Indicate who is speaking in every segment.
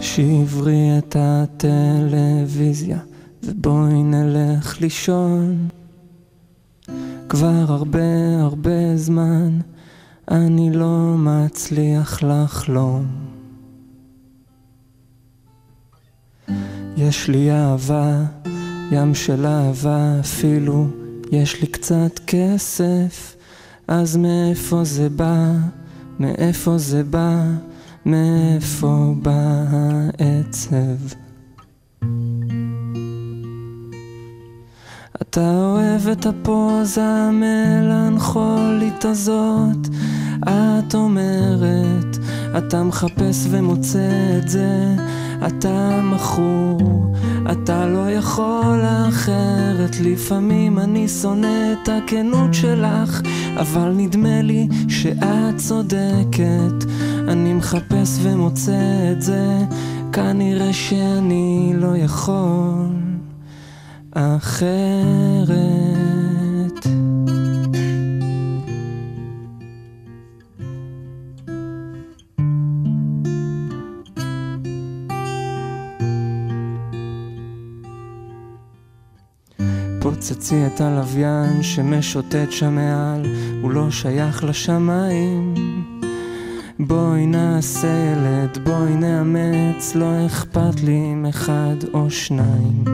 Speaker 1: שברי את הטלוויזיה ובואי נלך לישון. כבר הרבה זמן אני לא מצליח לחלום. יש לי אהבה, ים של אהבה, אפילו יש לי קצת כסף. אז מאיפה זה בא? מאיפה זה בא? מאיפה בא העצב? אתה אוהב את הפוזה המלנכולית הזאת. את אומרת, אתה מחפש ומוצא את זה. אתה מכור, אתה לא יכול אחרת. לפעמים אני שונא את הכנות שלך, אבל נדמה לי שאת צודקת. אני מחפש ומוצא את זה, כנראה שאני לא יכול אחרת. פוצצי את הלוויין שמשוטט שם מעל, הוא לא שייך לשמיים. בואי נעשה ילד, בואי נאמץ, לא אכפת לי אם אחד או שניים.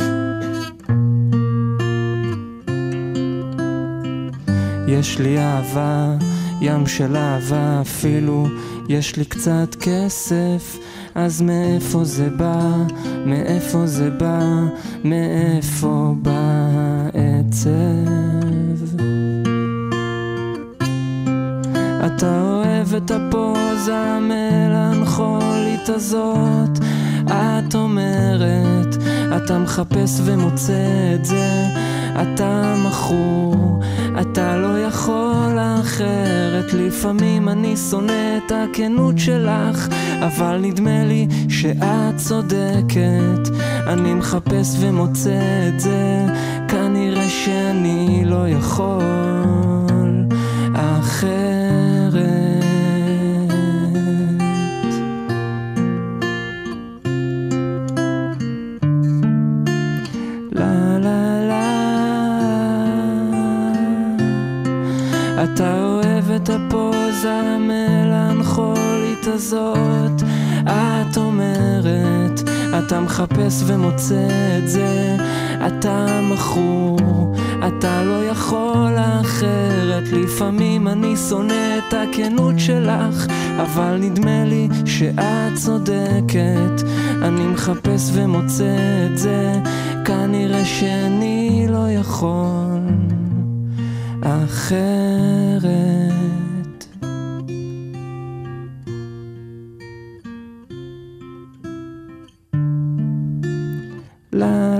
Speaker 1: יש לי אהבה, ים של אהבה, אפילו יש לי קצת כסף. אז מאיפה זה בא? מאיפה זה בא? מאיפה בא העצב? אתה אוהב את הפוזה המלנכולית הזאת. את אומרת, אתה מחפש ומוצא את זה. אתה מכור, אתה לא יכול אחרת. לפעמים אני שונא את הכנות שלך, אבל נדמה לי שאת צודקת. אני מחפש ומוצא את זה, כנראה שאני לא יכול אחרת. לה לה לה. אתה אוהב את הפוזה המלנכולית הזאת. את אומרת, אתה מחפש ומוצא את זה. אתה מכור, אתה לא יכול אחרת. לפעמים אני שונא את הכנות שלך, אבל נדמה לי שאת צודקת. אני מחפש ומוצא את זה, כנראה שאני לא יכול אחרת. לה